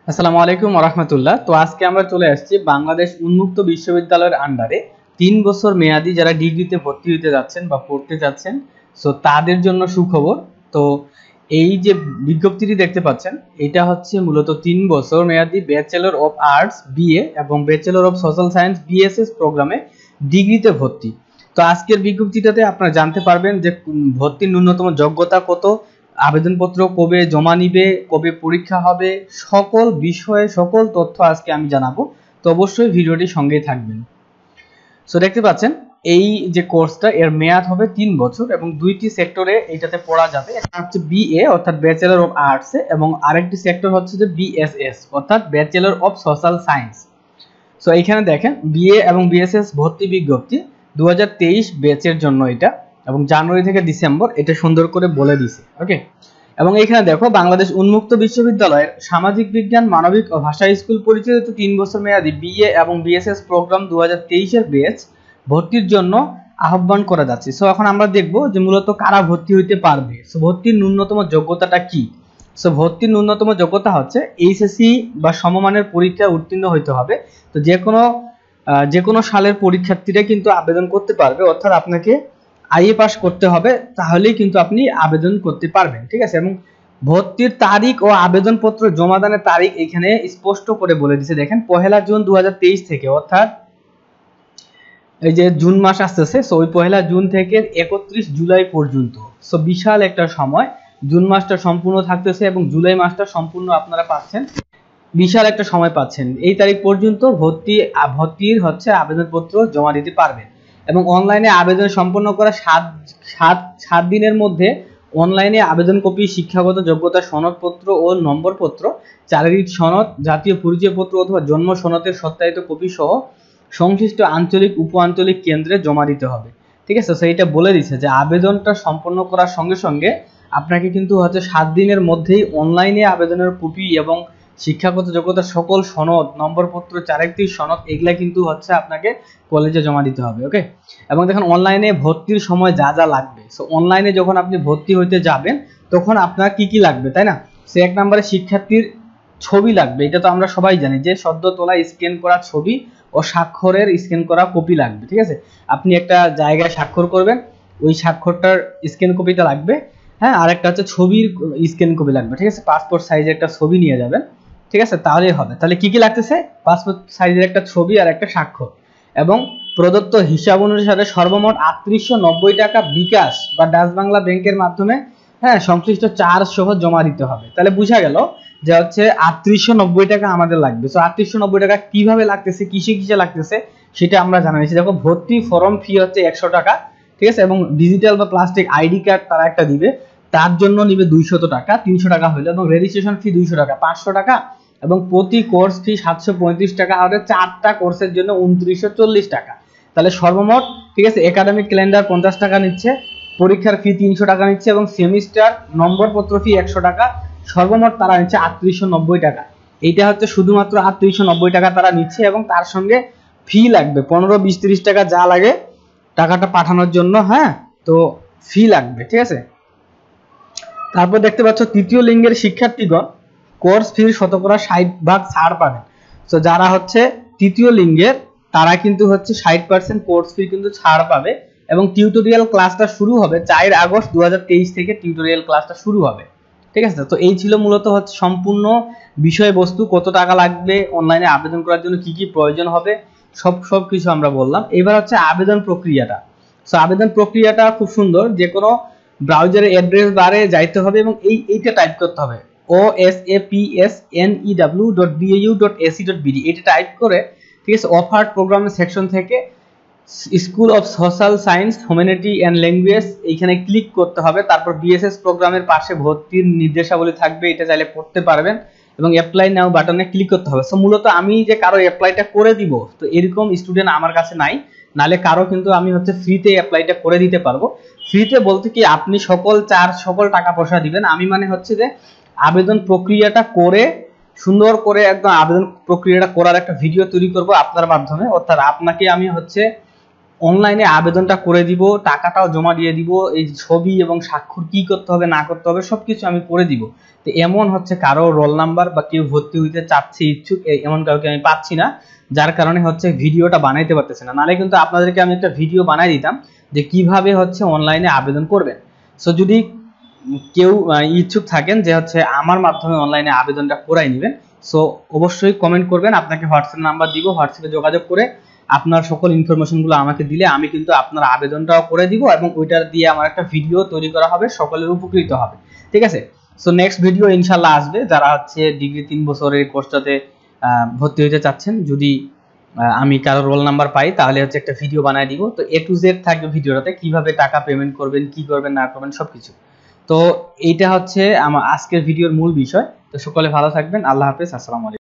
আসসালামু আলাইকুম ওয়া রাহমাতুল্লাহ। তো আজকে আমরা চলে আসছি বাংলাদেশ উন্মুক্ত বিশ্ববিদ্যালয়ের আন্ডারে 3 বছর মেয়াদি যারা ডিগ্রিতে ভর্তি হতে যাচ্ছেন বা পড়তে যাচ্ছেন, সো তাদের জন্য সুখবর। তো এই যে বিজ্ঞপ্তিটি দেখতে পাচ্ছেন, এটা হচ্ছে মূলত 3 বছর মেয়াদি ব্যাচেলর অফ আর্টস বিএ এবং bachelor of social science BSS প্রোগ্রামে ডিগ্রিতে ভর্তি। তো আজকের বিজ্ঞপ্তিটাতে আপনারা জানতে পারবেন যে ভর্তির ন্যূনতম যোগ্যতা কত, আবেদনপত্র কবে জমা নিবে, কবে পরীক্ষা হবে, সকল বিষয়ে সকল তথ্য আজকে আমি জানাবো। তো অবশ্যই ভিডিওটি সঙ্গেই থাকবেন। সো দেখতে পাচ্ছেন এই যে কোর্সটা এর মেয়াদ হবে 3 বছর এবং দুইটি সেক্টরে এইটাতে পড়া যাবে। একটা হচ্ছে বিএ অর্থাৎ ব্যাচেলর অফ আর্টস এবং আরেকটি সেক্টর হচ্ছে যে বিএসএস অর্থাৎ bachelor of social science. So এইখানে দেখেন বিএ এবং বিএসএস ভর্তি বিজ্ঞপ্তি 2023 ব্যাচের জন্য এটা, এবং জানুয়ারি থেকে ডিসেম্বর এটা সুন্দর করে বলে দিছে। ওকে, এবং এখানে দেখো বাংলাদেশ উন্মুক্ত বিশ্ববিদ্যালয়ের সামাজিক বিজ্ঞান মানবিক ও ভাষা স্কুল পরিচালিত 3 বছর মেয়াদী বিএ এবং বিএসএস প্রোগ্রাম 2023 এর ব্যাচ ভর্তির জন্য আহ্বান করা যাচ্ছে। সো এখন আমরা দেখব যে মূলত কারা ভর্তি হইতে পারবে। সো ভর্তির ন্যূনতম যোগ্যতাটা কি? সো ভর্তির ন্যূনতম যোগ্যতা হচ্ছে এইচএসসি বা সমমানের পরীক্ষায় উত্তীর্ণ হইতে হবে। তো যে কোনো সালের পরীক্ষার্থীরা কিন্তু আবেদন করতে পারবে, অর্থাৎ আপনাকে আইএ পাস করতে হবে, তাহলেই কিন্তু আপনি আবেদন করতে পারবেন। ঠিক আছে, এবং ভর্তির তারিখ ও আবেদনপত্র জমাদানের তারিখ এখানে স্পষ্ট করে বলে দিয়েছে। দেখেন 1 জুন 2023 থেকে, অর্থাৎ এই যে জুন মাস আসতেছে, সো ওই 1 জুন থেকে 31 জুলাই পর্যন্ত। সো বিশাল একটা সময়, জুন মাসটা সম্পূর্ণ থাকতেছে এবং জুলাই মাসটা সম্পূর্ণ আপনারা পাচ্ছেন, বিশাল একটা সময় পাচ্ছেন। এই তারিখ পর্যন্ত ভর্তির হচ্ছে আবেদনপত্র জমা দিতে পারবেন এবং অনলাইনে আবেদন সম্পন্ন করা 7 দিনের মধ্যে অনলাইনে আবেদন কপি, শিক্ষাগত যোগ্যতা সনদপত্র ও নম্বরপত্র, চারিত্রিক সনদ, জাতীয় পরিচয়পত্র অথবা জন্ম সনদের সত্যায়িত কপি সহ সংশ্লিষ্ট আঞ্চলিক উপ আঞ্চলিক কেন্দ্রে জমা দিতে হবে। ঠিক আছে, সেইটা বলে দিচ্ছে যে আবেদনটা সম্পন্ন করার সঙ্গে সঙ্গে আপনাকে কিন্তু হচ্ছে 7 দিনের মধ্যেই অনলাইনে আবেদনের কপি এবং শিক্ষাগত যোগ্যতা সকল সনদ, নম্বরপত্র, চারিত্রিক সনদ এগুলা কিন্তু হচ্ছে আপনাকে কলেজে জমা দিতে হবে। ওকে, এবং দেখুন অনলাইনে ভর্তির সময় যা যা লাগবে। সো অনলাইনে যখন আপনি ভর্তি হইতে যাবেন তখন আপনার কি কি লাগবে, তাই না? সে 1 নম্বরে শিক্ষার্থীর ছবি লাগবে, এটা তো আমরা সবাই জানি যে সদ্য তোলা স্ক্যান করা ছবি ও স্বাক্ষরের স্ক্যান করা কপি লাগবে। ঠিক আছে, আপনি একটা জায়গায় স্বাক্ষর করবেন, ওই স্বাক্ষরটার স্ক্যান কপিটা লাগবে। হ্যাঁ, আর একটা হচ্ছে ছবির স্ক্যান কপি লাগবে। ঠিক আছে, পাসপোর্ট সাইজের একটা ছবি নিয়ে যাবেন। ঠিক আছে, তাহলেই হবে। তাহলে কি কি লাগতেছে? পাসপোর্ট সাইজের একটা ছবি আর একটা স্বাক্ষর, এবং প্রদত্ত হিসাব অনুসারে সর্বমোট 3890 টাকা বিকাশ বা ডাচ বাংলা ব্যাংকের মাধ্যমে সংশ্লিষ্ট চার্জ সহ জমা দিতে হবে। তাহলে বোঝা গেল যে হচ্ছে 3890 টাকা আমাদের লাগবে। সো 3890 টাকা কিভাবে লাগতেছে, কিসে কিসে লাগতেছে সেটা আমরা জানাইছি। দেখো ভর্তি ফর্ম ফি হচ্ছে 100 টাকা। ঠিক আছে, এবং ডিজিটাল বা প্লাস্টিক আইডি কার্ড তারা একটা দিবে, তার জন্য নিবে 200 টাকা, 300 টাকা হইলো, এবং রেজিস্ট্রেশন ফি 200 টাকা, 500 টাকা, এবং প্রতি কোর্স ফি 735 টাকা হবে। 4টা কোর্সের জন্য 2940 টাকা। তাহলে সর্বমোট, ঠিক আছে, একাডেমিক ক্যালেন্ডার 50 টাকা নিচ্ছে, পরীক্ষার ফি 300 টাকা নিচ্ছে, এবং সেমিস্টার নম্বরপত্র ফি 100 টাকা। সর্বমোট তারা নিচ্ছে 3890 টাকা। এইটা হচ্ছে শুধুমাত্র 3890 টাকা তারা নিচ্ছে, এবং তার সঙ্গে ফি লাগবে 15, 20, 30 টাকা যা লাগে টাকাটা পাঠানোর জন্য। হ্যাঁ, তো ফি লাগবে। ঠিক আছে, তারপর দেখতে পাচ্ছ তৃতীয় লিঙ্গের শিক্ষার্থীগণ কোর্স ফির 60% ছাড় পাবেন। তো যারা হচ্ছে তৃতীয় লিঙ্গের তারা কিন্তু হচ্ছে 60% কোর্স ফি কিন্তু ছাড় পাবে, এবং টিউটোরিয়াল ক্লাসটা শুরু হবে 4 আগস্ট 2023 থেকে টিউটোরিয়াল ক্লাসটা শুরু হবে। ঠিক আছে, তো এই ছিল মূলত হচ্ছে সম্পূর্ণ বিষয়বস্তু। কত টাকা লাগবে, অনলাইনে আবেদন করার জন্য কি কি প্রয়োজন হবে, সব কিছু আমরা বললাম। এবার হচ্ছে আবেদন প্রক্রিয়াটা। সো আবেদন প্রক্রিয়াটা খুব সুন্দর, যে কোনো ব্রাউজারে অ্যাড্রেস বারে যাইতে হবে এবং এইটা টাইপ করতে হবে osapsnew.bau.ac.bd, এটা টাইপ করে, ঠিক আছে, অফার্ড প্রোগ্রামের সেকশন থেকে school of social science humanity and language এইখানে ক্লিক করতে হবে। তারপর বিএসএস প্রোগ্রামের পাশে ভর্তির নির্দেশাবলী থাকবে, এটা চাইলে পড়তে পারবেন, এবং অ্যাপ্লাই নাও বাটনে ক্লিক করতে হবে। সো মূলত আমি যে কারো অ্যাপ্লাইটা করে দিব, তো এরকম স্টুডেন্ট আমার কাছে নাই, নালে কারো কিন্তু আমি হচ্ছে ফ্রিতে অ্যাপ্লাইটা করে দিতে পারবো। ফ্রিতে বলতে কি, আপনি সকল টাকা পয়সা দিবেন, আমি মানে হচ্ছে যে আবেদন প্রক্রিয়াটা করে সুন্দর করে একদম আবেদন প্রক্রিয়াটা করার একটা ভিডিও তৈরি করব আপনার মাধ্যমে। অর্থাৎ আপনাকে আমি হচ্ছে অনলাইনে আবেদনটা করে দিব, টাকাটাও জমা দিয়ে দিব, এই ছবি এবং স্বাক্ষর কি করতে হবে না করতে হবে সবকিছু আমি করে দিব। তো এমন হচ্ছে কারো রোল নাম্বার বা কেউ ভর্তি হইতে চাচ্ছে ইচ্ছুক এমন কাউকে আমি পাচ্ছি না, যার কারণে হচ্ছে ভিডিওটা বানাইতে পারতেছে না। নাহলে কিন্তু আপনাদেরকে আমি একটা ভিডিও বানাই দিতাম যে কিভাবে হচ্ছে অনলাইনে আবেদন করবেন। সো যদি কেউ ইচ্ছুক থাকেন যে হচ্ছে আমার মাধ্যমে অনলাইনে আবেদনটা করাই নেবেন, সো অবশ্যই কমেন্ট করবেন, আপনাকে হোয়াটসঅ্যাপ নাম্বার দিব, হোয়াটসঅ্যাপে যোগাযোগ করে আপনার সকল ইনফরমেশনগুলো আমাকে দিলে আমি কিন্তু আপনার আবেদনটাও করে দিব এবং ওইটার দিয়ে আমার একটা ভিডিও তৈরি করা হবে, সকলের উপকৃত হবে। ঠিক আছে, সো নেক্সট ভিডিও ইনশাল্লাহ আসবে। যারা হচ্ছে ডিগ্রি 3 বছরের কোর্সটাতে ভর্তি হতে চাচ্ছেন, যদি আমি কারো রোল নাম্বার পাই তাহলে হচ্ছে একটা ভিডিও বানাই দিব। তো A to Z থাকবে ভিডিওটাতে, কিভাবে টাকা পেমেন্ট করবেন, কি করবেন না করবেন সবকিছু। তো এইটা হচ্ছে আমার আজকের ভিডিওর মূল বিষয়। তো সকলে ভালো থাকবেন, আল্লাহ হাফেজ, আসসালামু আলাইকুম।